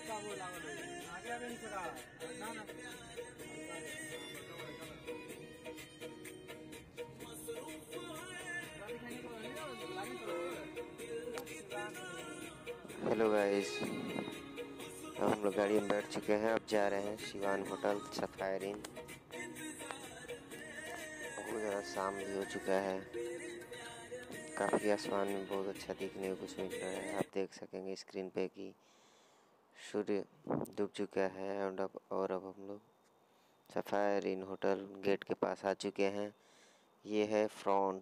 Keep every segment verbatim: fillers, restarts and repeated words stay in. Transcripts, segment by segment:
Hello guys, अब हम लोग गाड़ी में बैठ चुके हैं। अब जा रहे हैं शिवान होटल सफारी इन। बहुत ज़्यादा शाम भी हो चुका है, काफ़ी आसमान में बहुत अच्छा दिखने को कुछ मिल रहा है। आप देख सकेंगे स्क्रीन पे कि सूर्य डूब चुका है। और अब और अब हम लोग सफारी इन होटल गेट के पास आ चुके हैं। ये है फ्रंट,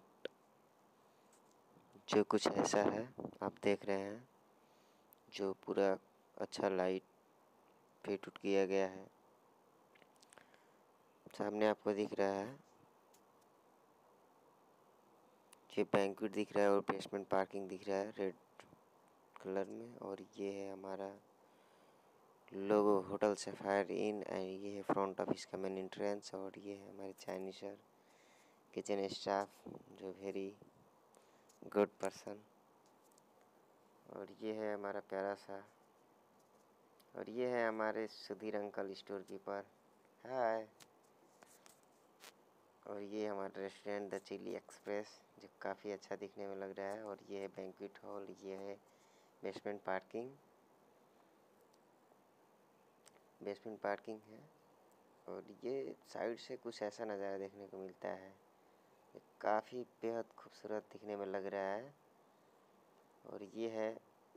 जो कुछ ऐसा है आप देख रहे हैं, जो पूरा अच्छा लाइट फिट उट किया गया है। सामने आपको दिख रहा है ये बैंक्वेट दिख रहा है और बेसमेंट पार्किंग दिख रहा है रेड कलर में। और ये है हमारा logo hotel Safari Inn and ये है फ्रंट ऑफिस का मेन एंट्रेंस। और ये है हमारे चाइनीज सर किचन स्टाफ, जो वेरी गुड पर्सन। और ये है हमारा प्यारा सा, और ये है हमारे Sudhir uncle store keeper, hi. और ये हमारा रेस्टोरेंट द चिली एक्सप्रेस, जो काफ़ी अच्छा दिखने में लग रहा है। और ये है बैंक्वेट हॉल, ये है बेसमेंट पार्किंग, बेसमेंट पार्किंग है। और ये साइड से कुछ ऐसा नज़ारा देखने को मिलता है, ये काफ़ी बेहद खूबसूरत दिखने में लग रहा है। और ये है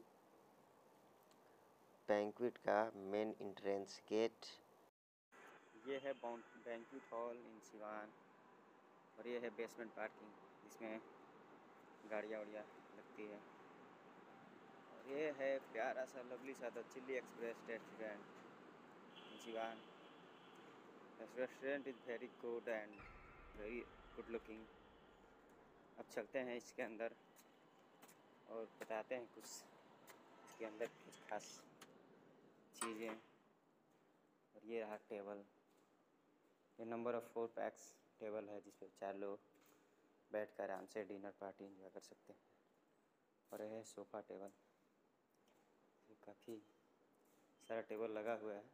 बैंक्वेट का मेन एंट्रेंस गेट। ये है बैंक्वेट हॉल इन सिवान। और ये है बेसमेंट पार्किंग, जिसमें गाड़ियाँ वाड़ियाँ लगती है। और ये है प्यारा सा लवली सा the Chilli Express restaurant in Siwan. This restaurant is very good and very good looking. अब चलते हैं इसके अंदर और बताते हैं कुछ इसके अंदर कुछ खास चीज़ें। और ये रहा टेबल, ये number of four pax table है, जिस पर चार लोग बैठ कर आराम से डिनर पार्टी इंजॉय कर सकते हैं। और यह है सोफ़ा टेबल, ये काफ़ी सारा टेबल लगा हुआ है।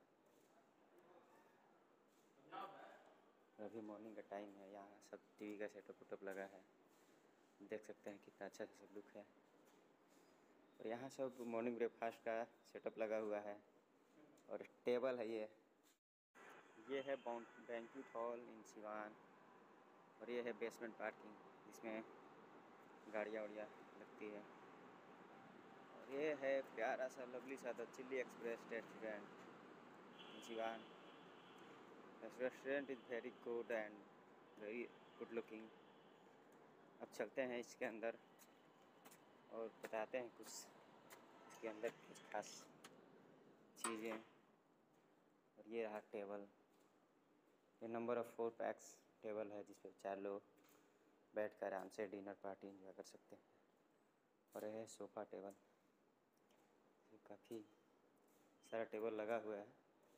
अभी मॉर्निंग का टाइम है, यहाँ सब टीवी का सेटअप वेटअप लगा है, देख सकते हैं कितना अच्छा सा सब लुक है। और यहाँ सब मॉर्निंग ब्रेकफास्ट का सेटअप लगा हुआ है। और टेबल है ये ये है बैंक्वेट हॉल इन सिवान। और ये है बेसमेंट पार्किंग, जिसमें गाड़ियाँ वाड़ियाँ लगती है। और ये है प्यारा सा लवली सा the Chilli Express restaurant in Siwan. This restaurant is very good and very good looking. अब चलते हैं इसके अंदर और बताते हैं कुछ इसके अंदर कुछ खास चीज़ें। और ये रहा टेबल, ये number of four pax table है, जिस पर चार लोग बैठ कर आराम से डिनर पार्टी इंजॉय कर सकते हैं। और यह है सोफ़ा टेबल, ये काफ़ी सारा टेबल लगा हुआ है।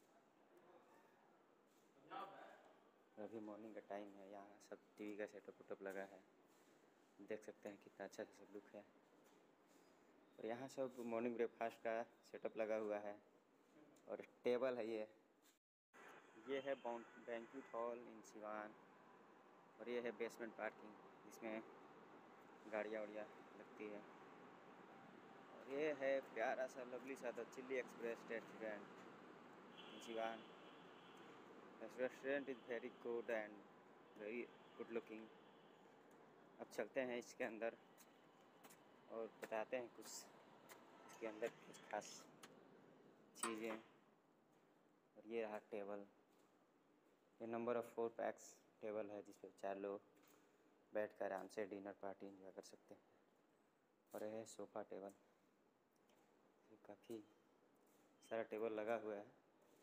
अभी मॉर्निंग का टाइम है, यहाँ सब टीवी का सेटअप वेटअप लगा है, देख सकते हैं कितना अच्छा सा सब लुक है। और यहाँ सब मॉर्निंग ब्रेकफास्ट का सेटअप लगा हुआ है। और टेबल है ये ये है बैंक्वेट हॉल इन सिवान। और ये है बेसमेंट पार्किंग, जिसमें गाड़ियाँ वाड़ियाँ लगती है। और ये है प्यारा सा लवली सा the Chilli Express restaurant in Siwan. This restaurant is very good and very good looking. अब चलते हैं इसके अंदर और बताते हैं कुछ इसके अंदर कुछ खास चीज़ें। और ये रहा टेबल, ये number of four pax table है, जिस पर चार लोग बैठ कर आराम से डिनर पार्टी इंजॉय कर सकते हैं। और यह है सोफ़ा टेबल, ये काफ़ी सारा टेबल लगा हुआ है।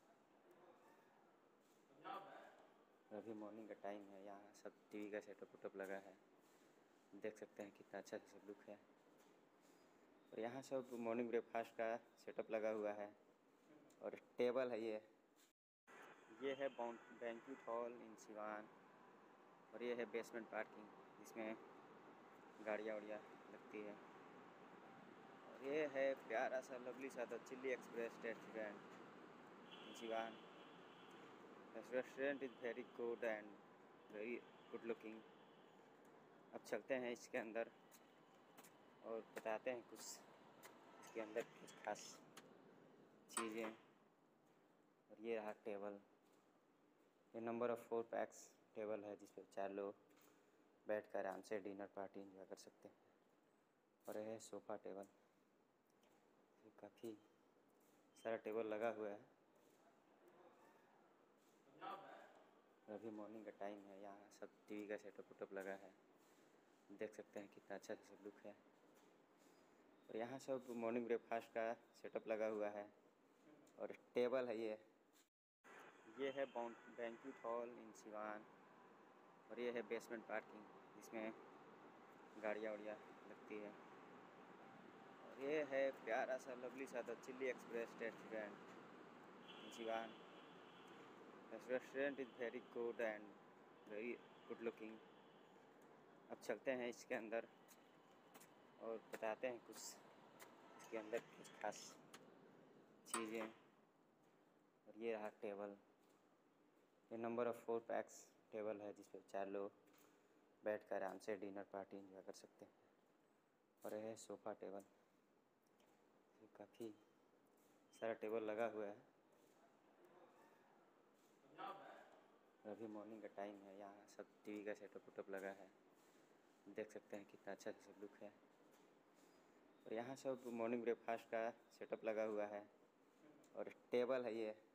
अभी मॉर्निंग का टाइम है, यहाँ सब टीवी का सेटअप वेटअप लगा है, देख सकते हैं कितना अच्छा सा सब लुक है। और यहाँ सब मॉर्निंग ब्रेकफास्ट का सेटअप लगा हुआ है। और टेबल है ये ये है बैंक्वेट हॉल इन सिवान। और ये है बेसमेंट पार्किंग, जिसमें गाड़ियाँ वाड़ियाँ लगती है। और ये है प्यारा सा लवली सा the Chilli Express restaurant in Siwan. Restaurant is very good and very good looking. अब चलते हैं इसके अंदर और बताते हैं कुछ इसके अंदर कुछ खास चीज़ें। और ये रहा टेबल, ये number of four pax table है जिस पर चार लोग बैठ कर आराम से डिनर पार्टी इंजॉय कर सकते हैं। और यह है सोफ़ा टेबल, काफ़ी सारा टेबल लगा हुआ है। अभी मॉर्निंग का टाइम है, यहाँ सब टीवी का सेटअप वेटअप लगा है, देख सकते हैं कितना अच्छा सा सब लुक है। और यहाँ सब मॉर्निंग ब्रेकफास्ट का सेटअप लगा हुआ है। और टेबल है ये ये है बैंक्वेट हॉल इन सिवान। और ये है बेसमेंट पार्किंग जिसमें गाड़ियाँ वाड़ियाँ लगती है। और ये है प्यारा सा लवली सा the Chilli Express restaurant in Siwan. Restaurant is very good and very good looking. अब चलते हैं इसके अंदर और बताते हैं कुछ इसके अंदर कुछ खास चीज़ें। और ये रहा टेबल, ये number of four pax table है जिस पर चार लोग बैठ कर आराम से डिनर पार्टी इंजॉय कर सकते हैं। और यह है सोफ़ा टेबल, काफ़ी सारा टेबल लगा हुआ है। अभी मॉर्निंग का टाइम है, यहाँ सब टीवी का सेटअप वेटअप लगा है, देख सकते हैं कितना अच्छा सा सब लुक है। और यहाँ सब मॉर्निंग ब्रेकफास्ट का सेटअप लगा हुआ है। और टेबल है ये